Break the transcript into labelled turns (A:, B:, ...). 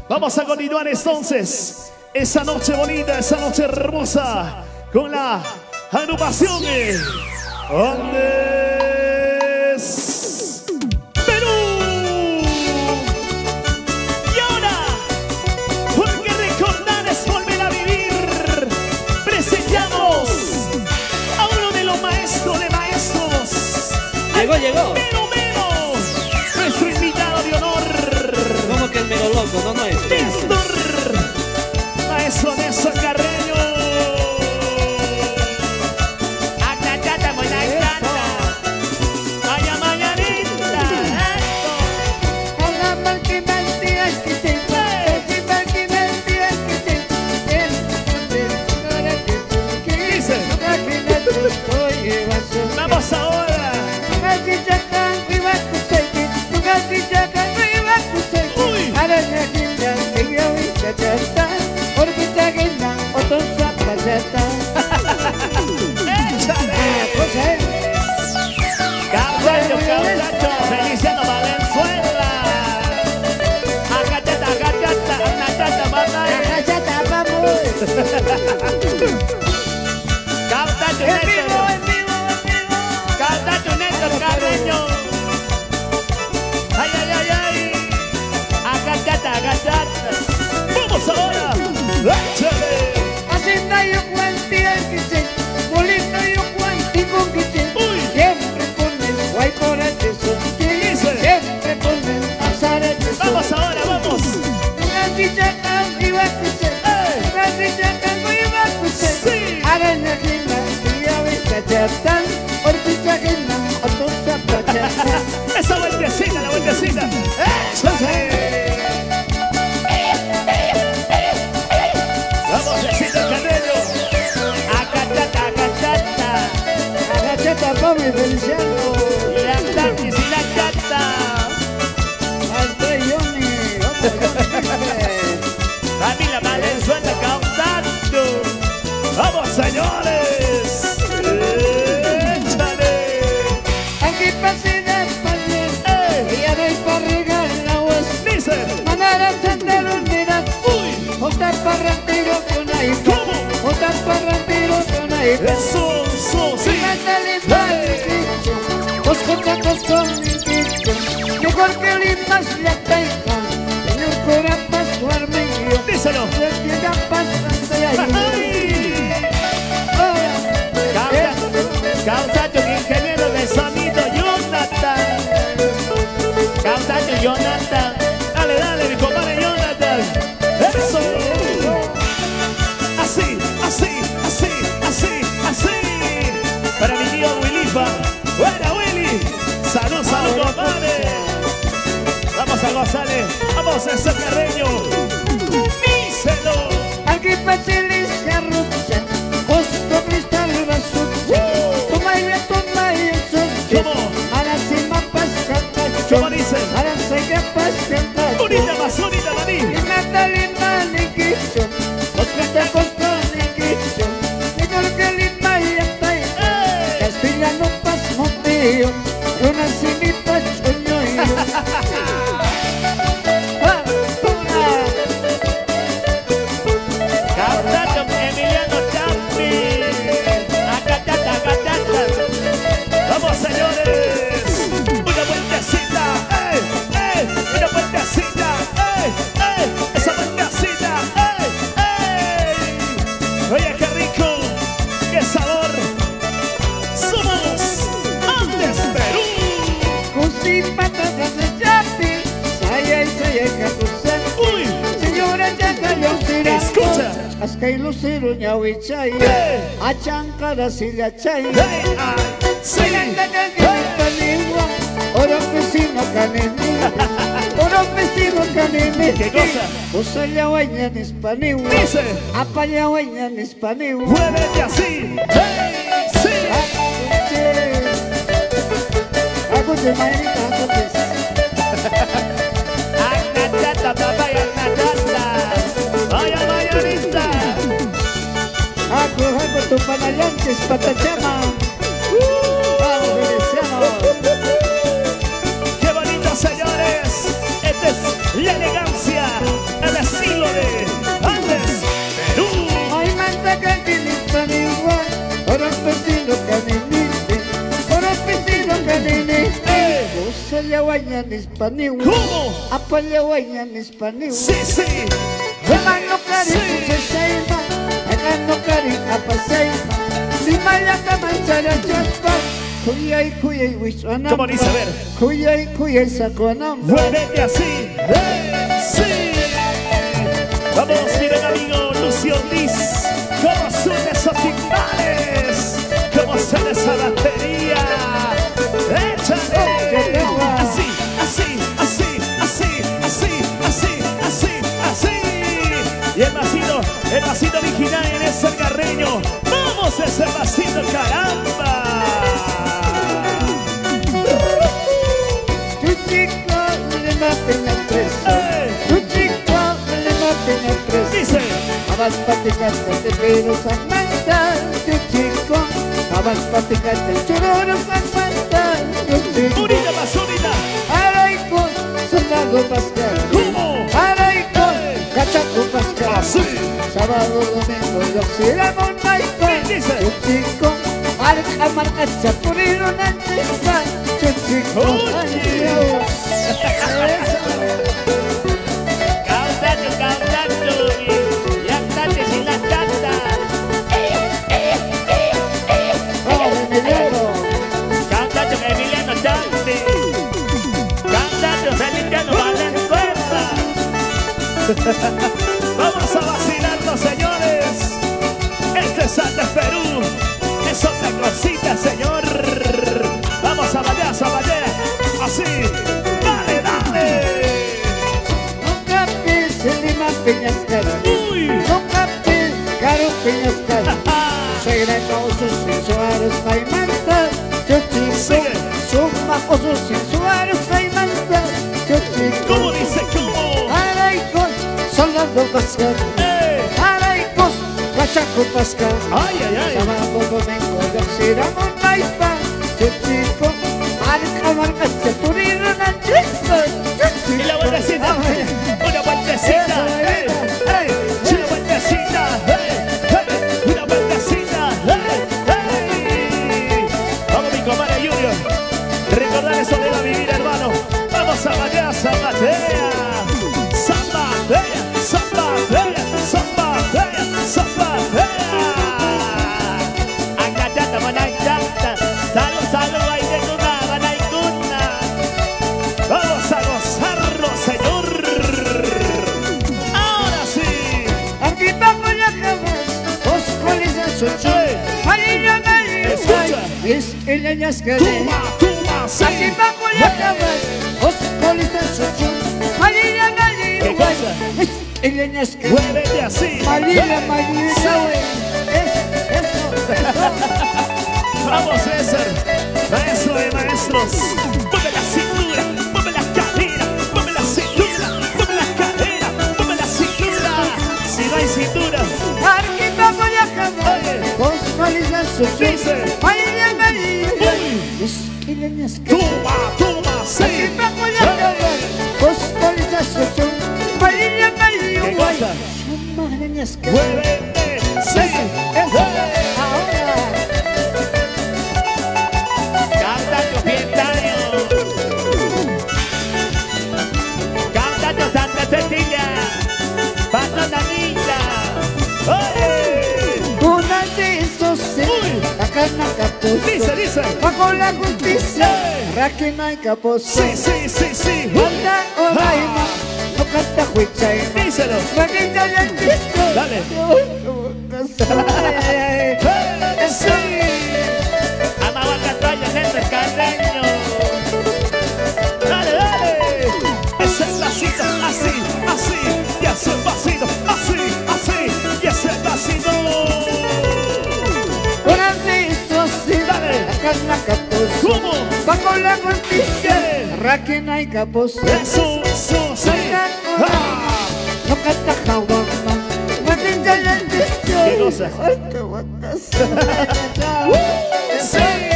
A: Vamos a continuar entonces esa noche bonita, esa noche hermosa con la agrupación de Andes Perú. Y ahora, porque recordar es volver a vivir, presentamos a uno de los maestros de maestros.
B: Llegó.
A: Nuestro invitado de honor.
B: ¿Cómo que el mero loco? No es.
A: Néstor, maestro Néstor Carreño. Acatata, monacata. Vaya mañanita. Dice. Vamos ahora. Carreño, Feliciano Valenzuela. Acatata, mamá. Canta tu Néstor Carreño. Ay. Acatata. Vamos ahora. Échale. Vamos ahora, vamos. Esa vueltecita, la vueltecita. Échale. Vamos, Néstor Carreño. Acatata.
C: Papi Feliciano.
A: La tatis y la cata. Camila Valenzuela cantando. ¡Vamos, señores! ¡Échale!
C: Aquí pasé de España y ya doy para regalar vos.
A: Dice.
C: Manera tender un mira.
A: ¡Uy!
C: Otar para retiro con ahí.
A: ¿Cómo?
C: Otar para retiro con ahí.
A: Eso, sí.
C: Los contactos con mi vida. Mejor que limas la taifa. Señor cura pascual mío.
A: Díselo.
C: Llega pasando ahí.
A: Causa tu ingeniero de sonido, Jonathan. Dale, mi compadre Jonathan. Eso. Así. Para mi tío Willifa. Buena, Willy. Salud, compadre. Vamos a gozarle. Vamos a ese Carreño. Díselo.
C: Aquí facilicia rucha. Justo cristal rasucha. Toma y
A: ¿Cómo?
C: a la cima pasca.
A: ¿Cómo dice?
C: A la seca pasca.
A: Unita, maní.
C: Y Natalie Maniquicho. Los contactos con Niquicho. Mejor que lima y atay. Castellano pasmo tío. Una simita choño y
A: Emiliano Champi. Acatata. Vamos, señores. Una vueltecita. Una vueltecita. Esa vueltecita. Oye, qué rico. Qué sabor. Somos Andes Perú.
C: Cusi patatas de chapi. Saya kapusan.
A: Uy.
C: Señora Chaca Lucira.
A: Escucha.
C: Askai Luciro Ñawichay. Achankara Silachay.
A: Sí.
C: Oro vecino canini.
A: ¿Qué cosa?
C: Usaya wañan hispaniwa.
A: Dice.
C: Apaya wañan hispaniwa.
A: Muévete así. Sí.
C: Aku de Mayrita,
A: Acatata, papaya, acatata. Vaya mañanita.
C: Aku tu panayantes patachama. Vamos, Feliciano.
A: Qué bonito, señores. Esta es la elegancia, el
C: Apalewayan español.
A: ¿Cómo?
C: Apalewayan español.
A: Sí, sí.
C: Hermano cari
A: Sí.
C: se seima, hermano cari apaseima. Limaya kamanchara chaspa, kuyay wiswanamba.
A: ¿Cómo dice? A ver.
C: Kuyay sakuanamba.
A: Muévete así. Sí. Vamos, mi buen amigo Lucio Liz. ¿Cómo suena esos timbales? ¿Cómo suena esa batería? ¡Échale! Así, así, así, así, así, así, así, así. Y el vasito original en ese garreño. ¡Vamos ese vasito, caramba!
C: Tu chico le maten a tres. Tu chico le maten a tres.
A: Dice.
C: Abas paticaste pero Samantha. Tu chico, abas paticaste chororo Samantha. Tu chico.
A: Unida más unida.
C: Araicos, soldado Pascal.
A: ¿Cómo?
C: Araicos, cachaco Pascal.
A: Así.
C: Sábado, domingo, doxiramos Michael.
A: Dice.
C: Tu chico, marca chapurino Nanchista. Tu chico,
A: Oye. Cantando, ya cantes sin la tanta.
C: vamos Emiliano.
A: Cantando que Emiliano cante. Cantando Feliciano Valenzuela. Vamos a vacilarnos, señores. Este es Andes Perú. Es otra cosita, señor. Vamos a bailar, así. Dale, dale.
C: Nunca piense Lima Peñascal.
A: Uy.
C: Nunca piense Caro Peñascal. Secretosos sensuales Caimanta. Yo chico,
A: Sigue.
C: sumacosos sensuales Caimanta. Yo chico.
A: ¿Cómo dice? ¿Cómo?
C: Araicos, soldado Pascal. Araicos, cachaco Pascal.
A: Ay, ay, ay.
C: Sábado, domingo, doxiramos Michael. Yo chico, marca chapurino Nanchista.
A: Y la vueltecita. Una vueltecita. Una vueltecita. Una vueltecita. Vamos, mi comadre Junior. Recordar eso de la vivir, hermano. Vamos a bailar Zambatea. Zambatea. Zambatea. Zambatea. Zambatea. Angatata, manayata. Salud, ahí de cuna, manaycuna. Vamos a gozarlo, señor. Ahora sí.
C: Aquí bajo la cama, oscuridad soy. Marina
A: Escucha.
C: es el añascale.
A: Tuma, sí.
C: Aquí bajo la cama, oscuridad soy. Marina
A: ¿Qué cosa?
C: es el añascale.
A: Muévete así.
C: Marina,
A: Vamos, César. Maestro de maestros. Mueve la cintura, mueve la cadera, mueve la cintura, mueve la cadera, mueve la cintura. Si no hay cintura,
C: Aquí bajo la cama,
A: Oye.
C: oscuridad soy.
A: Dice.
C: Marina,
A: Uy.
C: es el añascale.
A: Tuma,
C: Aquí
A: sí.
C: bajo la cama, oscuridad soy. Marina,
A: ¿Qué cosa?
C: son marañas que
A: Muévete, sí.
C: ahora.
A: Cantando pietario. Cantando Santa Cecilia. Patananita. ¡Oye!
C: Una de esos
A: Uy.
C: la carne caposo.
A: Dice.
C: Bajo la justicia,
A: Ey.
C: Raquena y caposo.
A: Sí.
C: Anda Oraima, no canta huichaima.
A: Díselo.
C: Raquena y el chisto.
A: Dale. Sí. Amaba Catoya en el carreño. Dale. Ese pasito, así. Y ese pasito, así. Y ese pasito.
C: Una de esos
A: Dale.
C: la carne caposo.
A: ¿Cómo?
C: Bajo la justicia,
A: ¿Qué?
C: Raquena y caposo.
A: Eso, sí. Ah.
C: No canta jawama, Raquena y el chisto.
A: ¿Qué cosa?
C: Ay, qué guapas.
A: Sí.